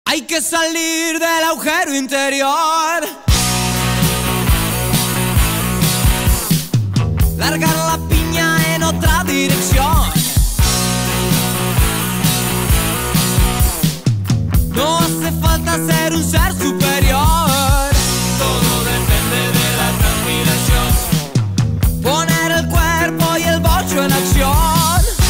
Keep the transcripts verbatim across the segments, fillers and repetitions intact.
Hay que salir del agujero interior, largar la piña en otra dirección. No hace falta ser un ser superior, todo depende de la transpiración. poner el cuerpo y el bocho en acción.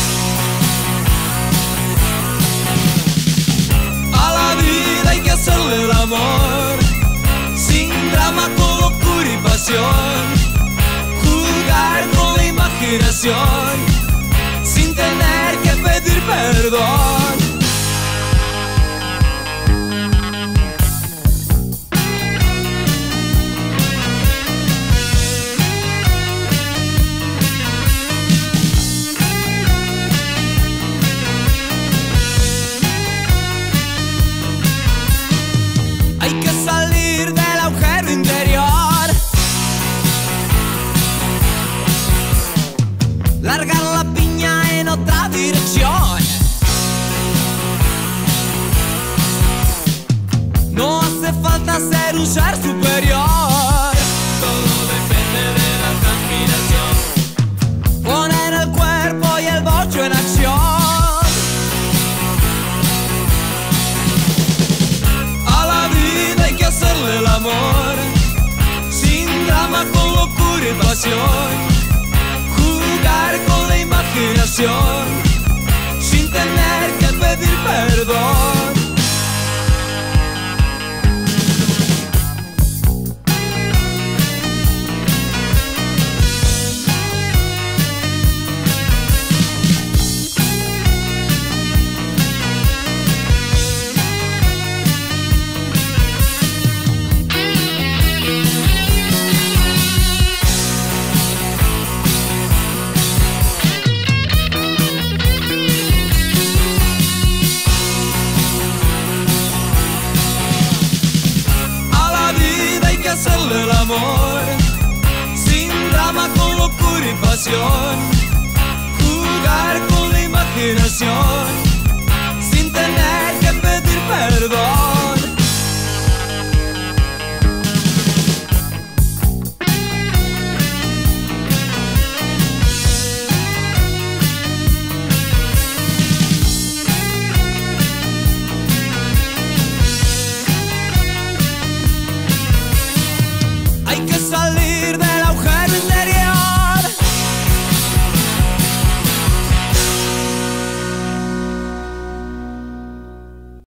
A la vida hay que hacerle el amor, sin drama, con locura y pasión. Jugar con la imaginación, sin tener que pedir perdón. Hay que salir del agujero interior, largar la piña en otra dirección. No hace falta ser un ser superior, Todo depende de la transpiración. poner el cuerpo y el bocho en acción. A la vida hay que hacerle el amor, sin drama, con locura y pasión. Jugar con la imaginación, sin tener que pedir perdón. Hacerle el amor, sin drama, con locura y pasión. Jugar con la imaginación,